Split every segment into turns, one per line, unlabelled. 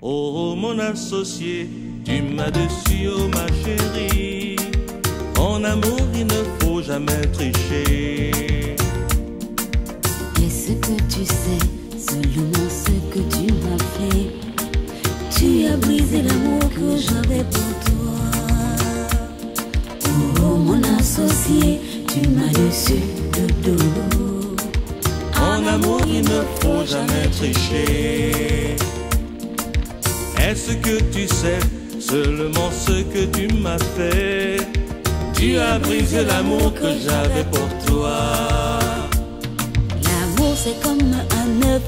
Oh mon associé, tu m'as déçu, oh ma chérie. En amour il ne faut jamais tricher.
Est-ce que tu sais seulement ce que tu m'as fait? Tu as brisé l'amour que j'avais pour toi. Oh mon associé, tu m'as déçu de dos.
En amour il ne faut jamais tricher. Est-ce que tu sais seulement ce que tu m'as fait? Tu as brisé l'amour que j'avais pour toi.
L'amour c'est comme un œuf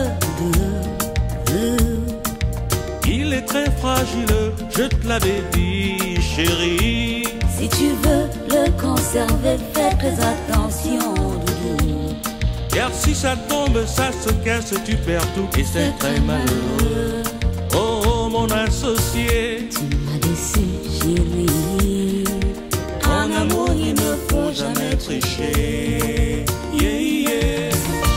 Il est très fragile, je te l'avais dit chérie.
Si tu veux le conserver, fais très attention, doudou.
Car si ça tombe, ça se casse, tu perds tout et c'est très malheureux. Oh mon associé,
tu m'as déçu chérie.
En amour il ne faut jamais tricher. Yeah, yeah.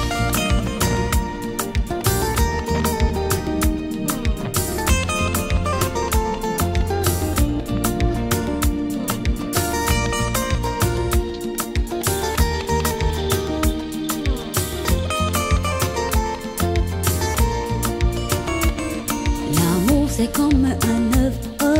C'est comme un œuf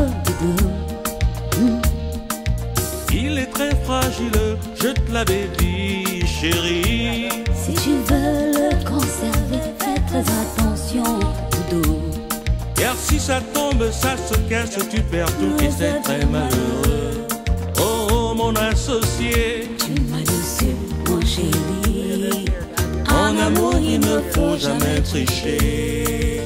Il est très fragile, je te l'avais dit chérie.
Si tu veux le conserver, fais très attention, doudou.
Car si ça tombe, ça se casse, tu perds tout et c'est très malheureux. Oh mon associé,
tu m'as déçu mon chéri.
En amour il ne faut jamais tricher.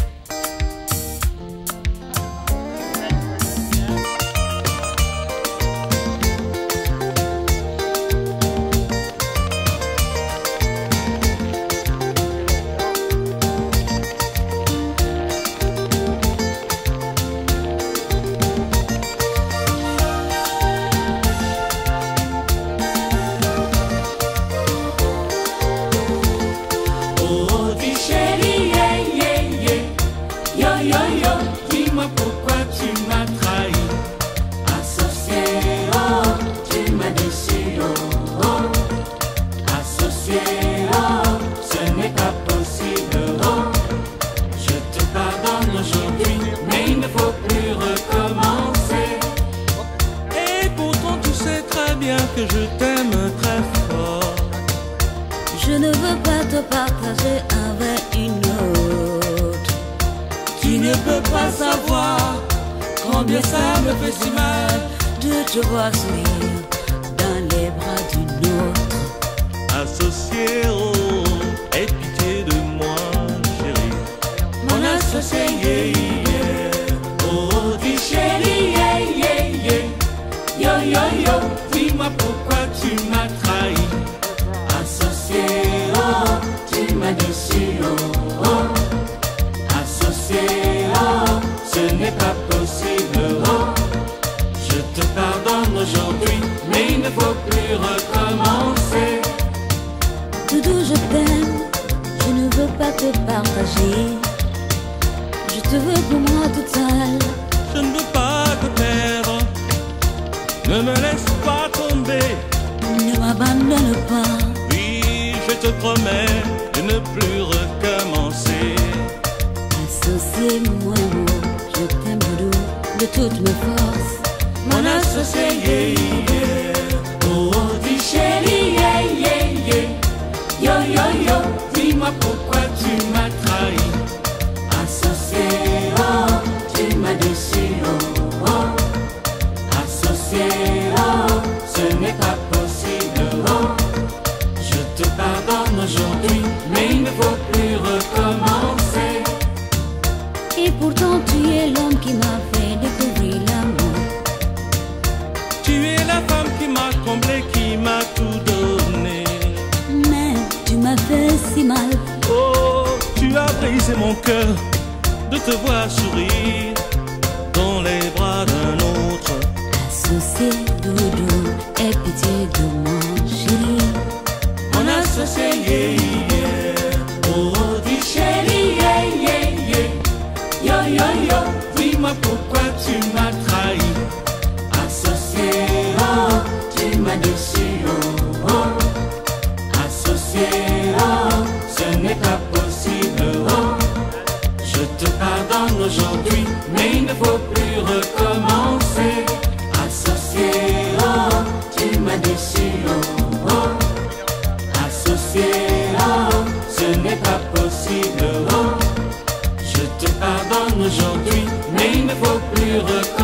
Dis-moi pourquoi tu m'as trahi.
Associé, oh, tu m'as déçu, oh, oh.
Associé, oh, ce n'est pas possible, oh. Je te pardonne aujourd'hui, mais il ne faut plus recommencer. Et pourtant tu sais très bien que je t'aime très fort.
Je ne veux pas te partager avec une autre.
Tu ne peux pas savoir combien ça me fait si mal
de te voir sourire dans les bras d'une autre.
Associé, oh, aie pitié de moi, chérie. Mon associé, yeah, yeah. Oh, dis chérie, yeah, yeah, yeah. Yo, yo, yo, dis-moi pourquoi tu m'as trahi. Associé, oh, tu m'as déçu, oh, oh. Associé, oh, ce n'est pas possible, oh. Je te pardonne aujourd'hui, mais il ne faut plus recommencer.
Doudou, je t'aime, je ne veux pas te partager. Je te veux pour moi toute seule.
Je ne veux pas te perdre, ne me laisse pas tomber.
Ne m'abandonne pas.
Oui, je te promets de ne plus recommencer.
Associé, mon amour, je t'aime, Doudou, de toutes mes forces.
Mon associé, yeah, yeah. Oh, dis chérie, yeah, yeah, yeah. Yo, yo, yo, dis-moi pourquoi tu m'as trahi. Associé, oh, tu m'as déçu, oh, oh. Associé, oh, ce n'est pas possible, oh. Je te pardonne aujourd'hui, mais il ne faut plus recommencer.
Et pourtant tu es l'homme qui m'a fait découvrir l'amour.
Tu es la femme qui m'a comblé, qui m'a tout donné.
Mais tu m'as fait si mal.
Oh, tu as brisé mon cœur de te voir sourire dans les bras d'un autre.
Associé, Doudou, aie pitié de mon chéri.
Mon associé, yeah, yeah. Oh, dis chérie, yeah, yeah, yeah. Yo, reconnais.